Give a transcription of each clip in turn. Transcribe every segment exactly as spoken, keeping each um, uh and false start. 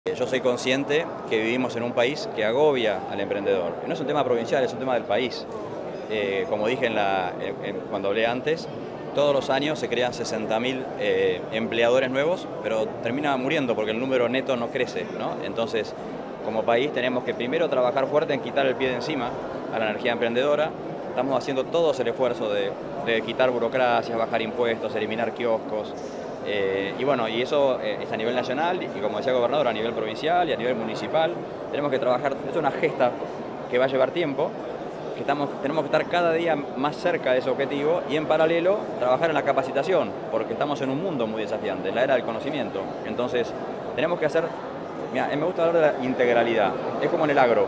Yo soy consciente que vivimos en un país que agobia al emprendedor. No es un tema provincial, es un tema del país. Eh, como dije en la, en, cuando hablé antes, todos los años se crean sesenta mil eh, empleadores nuevos, pero termina muriendo porque el número neto no crece, ¿no? Entonces, como país tenemos que primero trabajar fuerte en quitar el pie de encima a la energía emprendedora. Estamos haciendo todos el esfuerzo de, de quitar burocracias, bajar impuestos, eliminar kioscos. Eh, y bueno, y eso eh, es a nivel nacional y, como decía el gobernador, a nivel provincial y a nivel municipal. Tenemos que trabajar, es una gesta que va a llevar tiempo, que estamos, tenemos que estar cada día más cerca de ese objetivo y en paralelo trabajar en la capacitación, porque estamos en un mundo muy desafiante, la era del conocimiento. Entonces tenemos que hacer, mira, me gusta hablar de la integralidad, es como en el agro.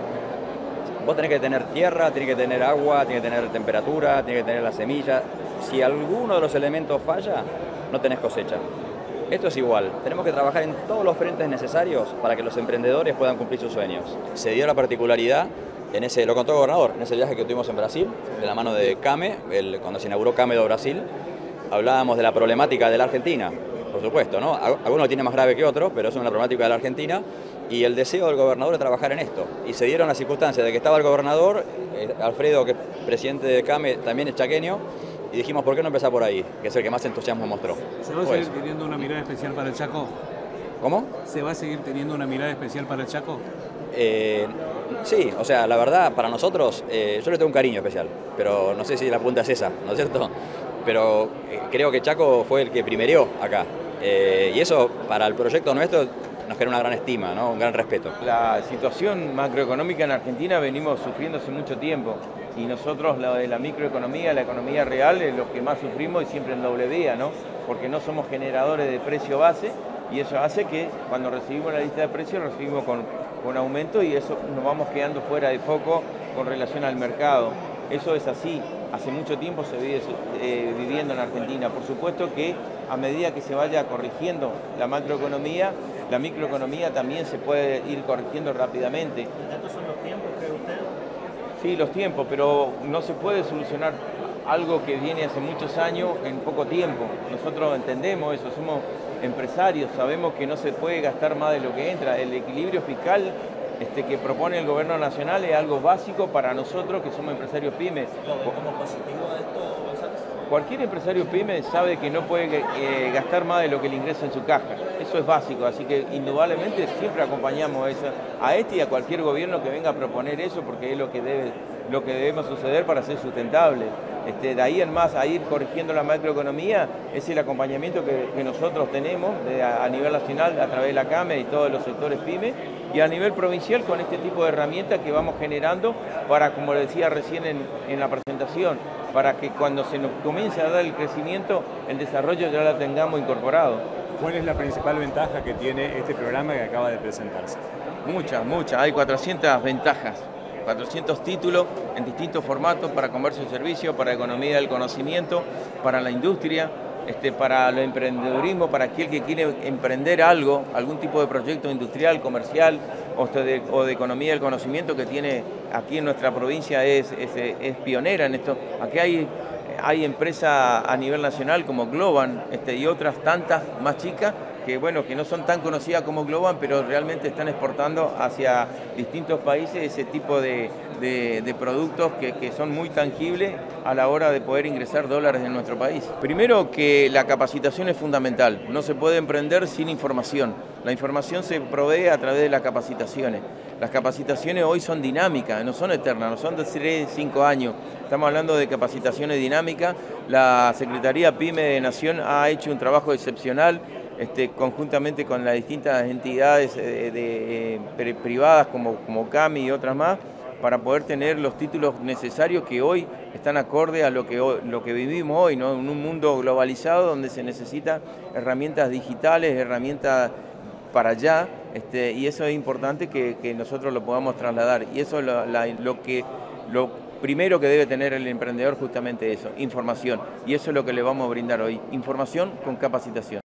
Vos tenés que tener tierra, tenés que tener agua, tenés que tener temperatura, tenés que tener la semilla. Si alguno de los elementos falla, no tenés cosecha. Esto es igual, tenemos que trabajar en todos los frentes necesarios para que los emprendedores puedan cumplir sus sueños. Se dio la particularidad, en ese, lo contó el gobernador, en ese viaje que tuvimos en Brasil, de la mano de CAME, el, cuando se inauguró CAME do Brasil, hablábamos de la problemática de la Argentina, por supuesto, ¿no? Algunos tiene más grave que otros, pero es una problemática de la Argentina, y el deseo del gobernador de trabajar en esto. Y se dieron las circunstancias de que estaba el gobernador, eh, Alfredo, que es presidente de CAME, también es chaqueño, y dijimos, ¿por qué no empezar por ahí? Que es el que más entusiasmo mostró. ¿Se va a pues, seguir teniendo una mirada especial para el Chaco? ¿Cómo? ¿Se va a seguir teniendo una mirada especial para el Chaco? Eh, sí, o sea, la verdad, para nosotros, eh, yo le tengo un cariño especial, pero no sé si la punta es esa, ¿no es cierto? Pero eh, creo que Chaco fue el que primereó acá. Eh, y eso, para el proyecto nuestro, nos genera una gran estima, ¿no? Un gran respeto. La situación macroeconómica en Argentina venimos sufriendo hace mucho tiempo y nosotros la de la microeconomía, la economía real es lo que más sufrimos y siempre en doble vía, ¿no? Porque no somos generadores de precio base y eso hace que cuando recibimos la lista de precios recibimos con, con aumento y eso nos vamos quedando fuera de foco con relación al mercado. Eso es así, hace mucho tiempo se vive eh, viviendo en Argentina. Por supuesto que a medida que se vaya corrigiendo la macroeconomía, la microeconomía también se puede ir corrigiendo rápidamente. ¿Estos son los tiempos, cree usted? Sí, los tiempos, pero no se puede solucionar algo que viene hace muchos años en poco tiempo. Nosotros entendemos eso, somos empresarios, sabemos que no se puede gastar más de lo que entra. El equilibrio fiscal Este, que propone el gobierno nacional es algo básico para nosotros que somos empresarios pymes. ¿Como positivo de esto, González? Cualquier empresario pyme sabe que no puede eh, gastar más de lo que le ingresa en su caja. Eso es básico, así que indudablemente siempre acompañamos a, esa, a este y a cualquier gobierno que venga a proponer eso porque es lo que debe, lo que debemos suceder para ser sustentable. Este, de ahí en más a ir corrigiendo la macroeconomía es el acompañamiento que, que nosotros tenemos de, a, a nivel nacional a través de la CAME y todos los sectores pyme y a nivel provincial con este tipo de herramientas que vamos generando para, como le decía recién en, en la presentación, para que cuando se nos comience a dar el crecimiento, el desarrollo ya lo tengamos incorporado. ¿Cuál es la principal ventaja que tiene este programa que acaba de presentarse? Muchas, muchas, hay cuatrocientas ventajas. cuatrocientos títulos en distintos formatos para comercio y servicio, para economía del conocimiento, para la industria, este, para el emprendedurismo, para aquel que quiere emprender algo, algún tipo de proyecto industrial, comercial o de, o de economía del conocimiento que tiene aquí en nuestra provincia es, es, es pionera en esto. Aquí hay, hay empresas a nivel nacional como Globan este, y otras tantas más chicas que bueno, que no son tan conocidas como Globan, pero realmente están exportando hacia distintos países ese tipo de, de, de productos que, que son muy tangibles a la hora de poder ingresar dólares en nuestro país. Primero que la capacitación es fundamental, no se puede emprender sin información. La información se provee a través de las capacitaciones. Las capacitaciones hoy son dinámicas, no son eternas, no son de tres, cinco años. Estamos hablando de capacitaciones dinámicas. La Secretaría PYME de Nación ha hecho un trabajo excepcional Este, conjuntamente con las distintas entidades de, de, de, privadas como, como CAMI y otras más, para poder tener los títulos necesarios que hoy están acorde a lo que, lo que vivimos hoy, ¿no? En un mundo globalizado donde se necesitan herramientas digitales, herramientas para allá, este, y eso es importante que, que nosotros lo podamos trasladar. Y eso es lo, la, lo que... Lo, primero que debe tener el emprendedor justamente eso, información. Y eso es lo que le vamos a brindar hoy, información con capacitación.